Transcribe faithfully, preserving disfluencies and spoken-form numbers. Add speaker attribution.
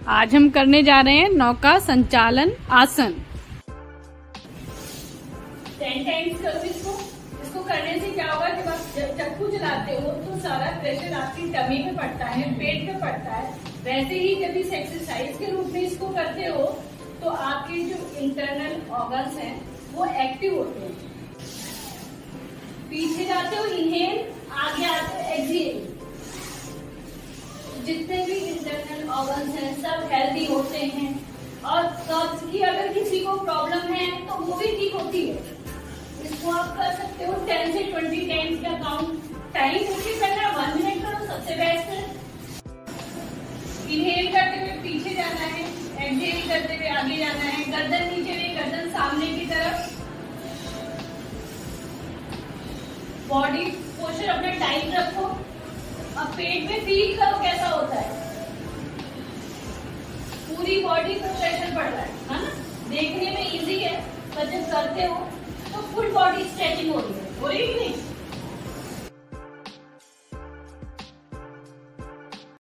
Speaker 1: आज हम करने जा रहे हैं नौका संचालन आसन। टेन टाइम्स करो इसको। इसको करने से क्या होगा, जब आप चक्कू चलाते हो तो सारा प्रेशर आपकी टमी पे पड़ता है, पेट पे पड़ता है। वैसे ही जब इस एक्सरसाइज के रूप में इसको करते हो तो आपके जो इंटरनल ऑर्गन्स हैं वो एक्टिव होते हैं। पीछे जाते हो इनहेल, आगे आते हो एक्सहेल। जितने भी इंटरनल ऑर्गन्स हैं सब हेल्दी होते हैं और कब्ज की अगर किसी को प्रॉब्लम है तो वो भी ठीक होती है। इसको आप कर सकते हो टेन से ट्वेंटी टाइम्स का काउंट। टाइम मुश्किल करना, वन मिनट करो सबसे बेस्ट है। इनहेल करते हुए पीछे जाना है, एक्सहेल करते हुए आगे जाना है। गर्दन नीचे में, गर्दन सामने की तरफ। बॉडी पोस्चर अपना टाइट रखो। अब पेट में फील करो कैसा होता है। पूरी बॉडी पर प्रेशर पड़ रहा है, है ना। देखने में इजी है पर जब करते हो तो फुल बॉडी स्ट्रेचिंग हो रही है, हो रही है नहीं।